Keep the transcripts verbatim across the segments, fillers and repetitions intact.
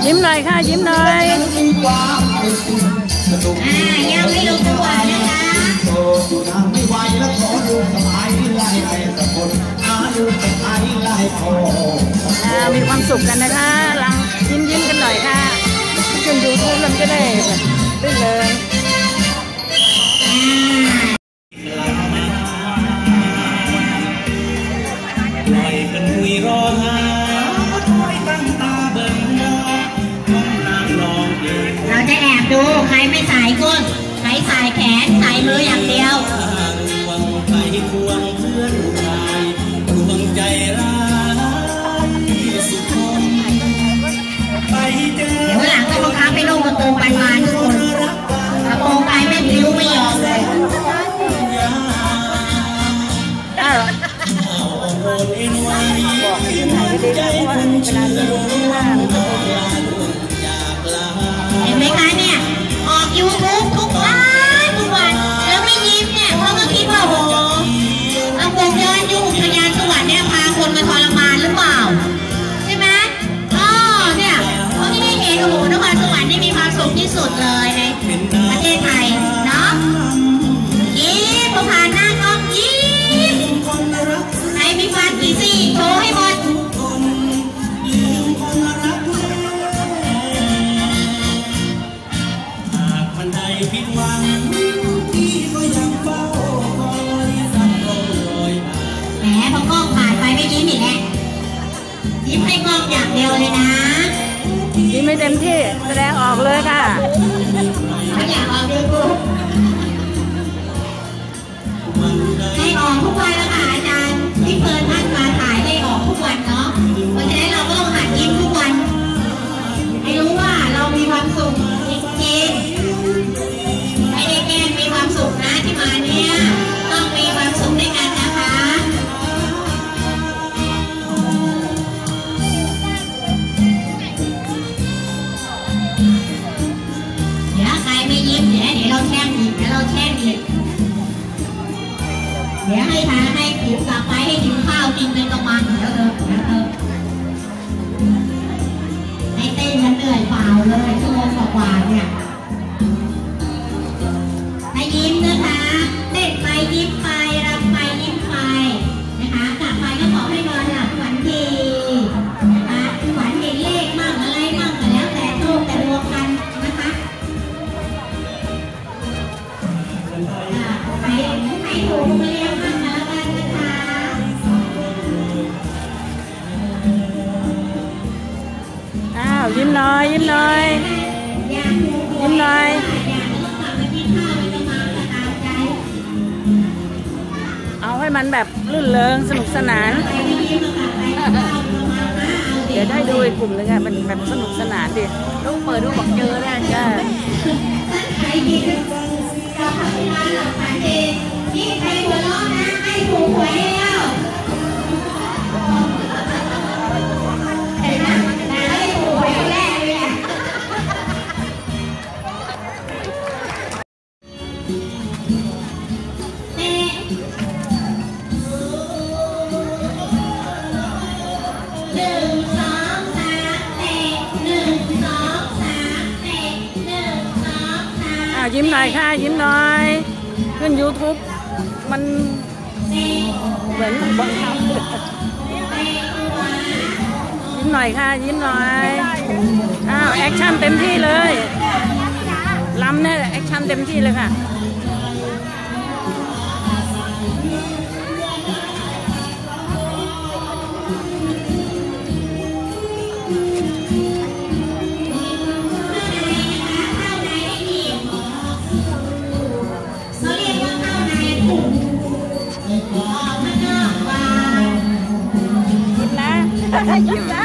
ยิ้มหน่อยค่ะยิ้มหน่อยอ่ายังไม่ลงตัวนะคะไม่ไหวแล้วขอดูสบายไล่ไล่ตะคนอาดูสบายไล่พอมีความสุขกันนะคะลังยิ้มยิ้มกันหน่อยค่ะขึ้นยูทูบมันก็ได้ได้เลยลอยกันหุยรอหาคอยตั้งตาเบิ่งมองน้ำนองเองเราจะแอบดูใครไม่สายก้นใครสายแขนสายมืออย่างเดียวควงไปควงเพื่อนชายควงใจร้ายสุดคมไปเจอเดี๋ยวหลังต้องบังคับให้ลูกกระโปรงบานๆทุกคนกระโปรงไปไม่ผิวไม่ยอมเลยเห็นไหมคะเนี่ยออกยูทูบทุกวันทุกวันแล้วไม่ยิ้มเนี่ยเขาก็คิดว่าโหเอาวงย้อนยุคอุทยานสวรรค์เนี่ยพาคนมาทรมานหรือเปล่าใช่ไหมอ๋อเนี่ยเขาที่ได้เห็นโอ้โหนครสวรรค์นี่มีความสุขที่สุดเลยในประเทศไทยเนาะยิ้มพอผ่านหน้ากล้องยิ้มใครมีฟันกี่ซี่โชว์ให้หมดผิดหวังที่ก็ยังเฝ้าคอยสักลอยแหมพอกล้องผ่านไปไม่ยิ้มอีกแล้วยิ้มให้กล้องอย่างเดียวเลยนะยิ้มไม่เต็มที่แสดงออกเลยค่ะไม่อยากออกยูทูบให้ออกทุกวันแล้วค่ะอาจารย์ที่เฟิร์นท่านมาถ่ายให้ออกทุกวันเนาะเพราะฉะนั้นเราก็ต้องหัดยิ้มทุกวันให้รู้ว่าเรามีความสุขจริงๆไม่ได้แค่มีความสุขนะที่มาเนี่ยต้องมีความสุขด้วยกันนะคะเดี๋ยวใครไม่ยิ้มเดี๋ยวเดี๋ยวเราแช่งอีกเดี๋ยวเราแช่งอีกเดี๋ยวให้ทานให้ผิวกลับไปให้กินข้าวกินเป็นกระมังเดี๋ยวเถอะเดี๋ยวเถอะให้เต้นกันเหนื่อยเปล่าเลยชั่วโมงกว่าๆเนี่ยให้ยิ้มนะคะเต้นไปยิ้มไปรำไปยิ้มไปนะคะกลับไปก็ขอให้นอนหลับฝันดีนะคะฝันเห็นเลขมั่งอะไรมั่งก็แล้วแต่โชคแต่ดวงกันนะคะให้ให้ถูกเรียกมั่งแล้วกันนะคะอ้าวยิ้มหน่อยยิ้มหน่อยยิ้มหน่อยเอาให้มันแบบลื่นเริงสนุกสนานเดี๋ยวได้ดูอีกกลุ่มนึงอะมันแบบสนุกสนานดิลูกเปิดดูบอกเจอได้จ้านี่ใครหัวล้อนะให้ถูกหวยแล้วเห็นไหมนะให้ถูกหวยแรกเลยอ่ะเตะหนึ่งสองสามเตะหนึ่งสองสามเตะหนึ่งสองสามอ่ายิ้มหน่อยค่ะยิ้มหน่อยขึ้น ยูทูบ มันเหมือนบังคับยิ้มหน่อยค่ะยิ้มหน่อยอ้าวแอคชั่นเต็มที่เลยลำเนี่ยแอคชั่นเต็มที่เลยค่ะยิ้มนะ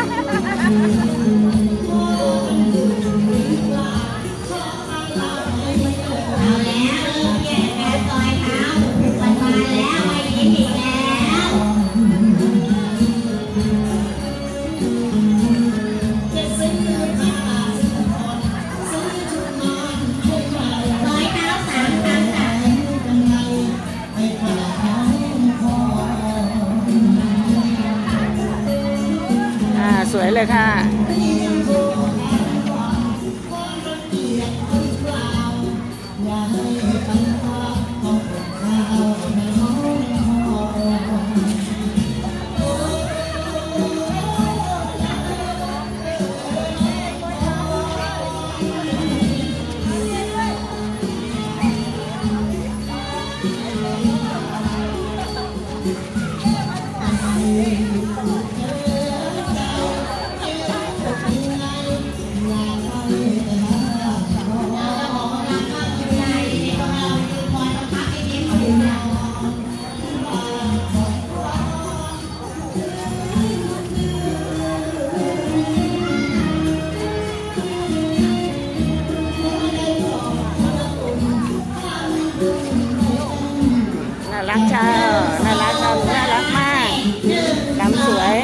เอาแล้วเริ่มแย่แม่ซอยเท้ามันมาแล้วไอ้ยิ้มอีกแล้วซอยเท้าสามครั้งค่ะสวยเลยค่ะรักเจ้าน่ารักเจ้าน่ารักมากลำสวย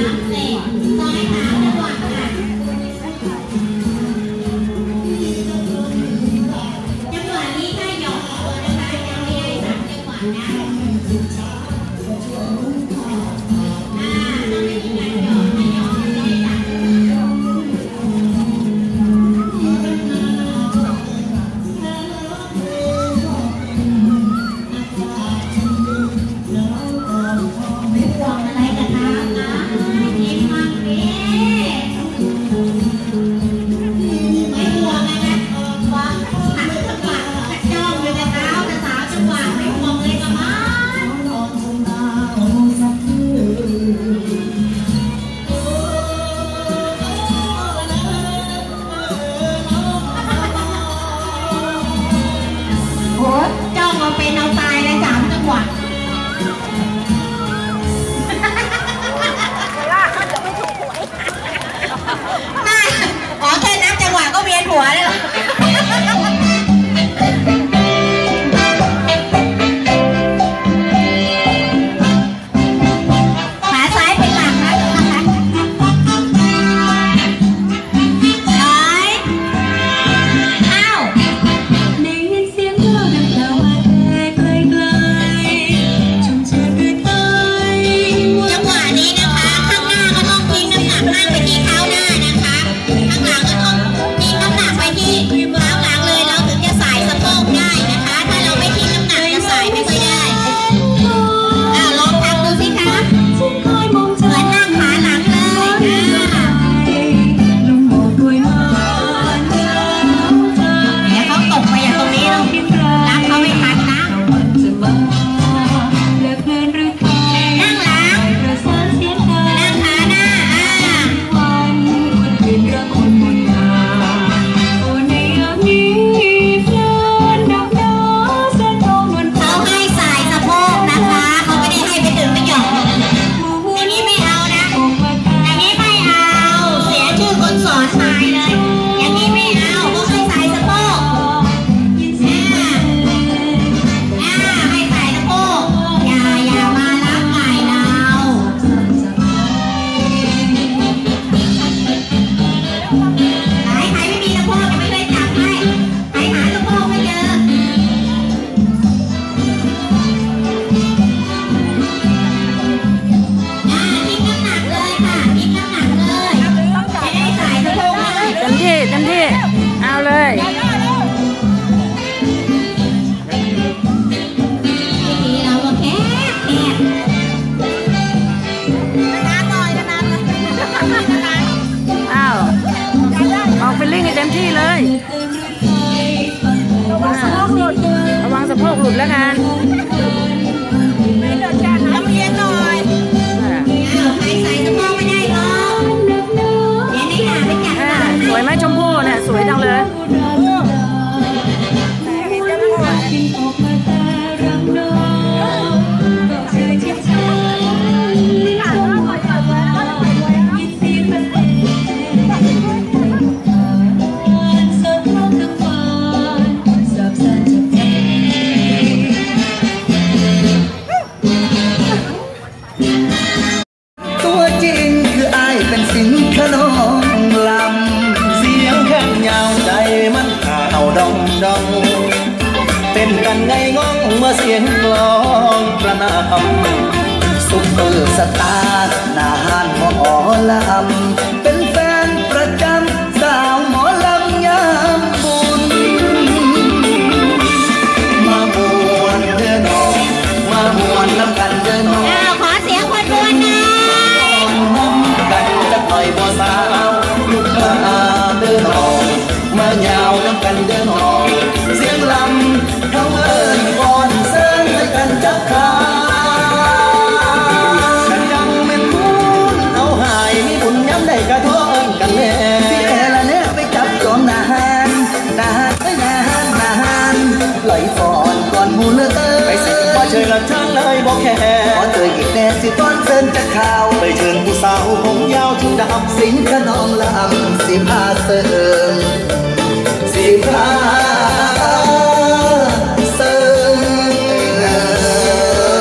เป็นเอาตายเลยสามจังหวะน่าอ๋อแค่นับจังหวะก็เวียนหัวเลยเหรอขาซ้ายเป็นหลักนะนะคะซ้ายเข้าได้ยินเสียงเราดังเต่าไกลไกลชุ่มชื่นด้วยไทยจังหวะนี้นะคะข้างหน้าก็ต้องทิ้งน้ำหนักมากไปที่เท้าหน้านะคะข้างหลังก็ต้องทิ้งน้ำหนักไปที่เท้าหลังเลยเราถึงจะสายสะโพกได้นะคะถ้าเราไม่ทิ้งน้ำหนักจะสายไม่ค่อยได้อ่าลองทำดูสิคะเหมือนนั่งขาหลังเลยอ่าเดี๋ยวเขาตกไปอย่างตรงนี้เรารับเขาไม่ทันนะนั่งหลังนั่งขาหน้าอ่าเขาให้สายสะโพกนะคะเขาไม่ได้ให้ไปถึงไม่หย่อนอันนี้ไม่เอานะอันนี้ไม่เอาเสียชื่อคนสอนตายเลยอย่างนี้ไม่เอาเขาให้สายสะโพกอ่าอ่าให้สายสะโพกอย่าอย่ามารับใหม่เราไหนใครไม่มีสะโพกจะไม่เคยจับให้ใครหาสะโพกไม่เจออ่าทิ้งน้ำหนักเลยค่ะทิ้งน้ำหนักเลยจะได้สายสะโพกเลยเต็มที่เต็มที่เอาเลยทีเราก็แคบแคบนานหน่อยนานนานอ้าวออกฟิลลิ่งให้เต็มที่เลยระวังสะโพกหลุดระวังสะโพกหลุดแล้วกันน้ำเย็นหน่อยอ้าวใครใส่สะโพกไม่ได้หรอกเดี๋ยวนี้หาไปจับอ่าสวยไหมชมพู่เนี่ยสวยจังเลยตัวจริงคืออ้ายเป็นสิงขนองลำเสียงแค่ยาวใจมันข่าวดองดองเป็นกันไงง้องเมื่อเสียงกลองประนามซุปเปอร์สตาร์นานหมอลำเป็นแฟนประจำสาวหมอลำยามบุญมามวนเดินออกมามวนน้ำกันเดินออกอ้าวขอเสียงคนบวนนะกันจะปล่อยบ่สาวลูกมาเดินออกมายาวน้ำกันเดินออกเสียงลำเขาเอิ้นก่อนเส้นให้กันจับขาฉันยังไม่พูดเอาหายมีบุญย้ำได้กระท้อนกันแน่ที่แอละเนี่ยไปจับจอมนานนานไม่นานนานไหลฟอนก่อนมูเลือไปสิพอเชยละช่างเลยบอกแค่พอเจออีกแน่สิตอนเส้นจะข่าวไปเชิญผู้สาวผมยาวชุดดำสิงขนองลำสิพาเสริมสิพาเสริม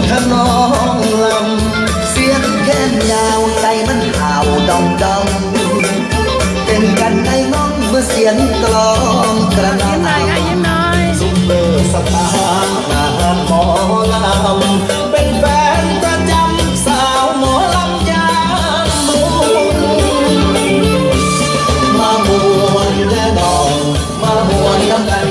ขนองลำเสียงแค้นยาวใจมันห่าวดองดองเป็นกันไงง้องเมื่อเสียงกลองกระยิ้มหน่อยค่ะยิ้มหน่อยซุปเปอร์สตาร์งานหมอลำเป็นแฟนประจำสาวหมอลำยามมุนมามวนและดองมามวนน้ำกัน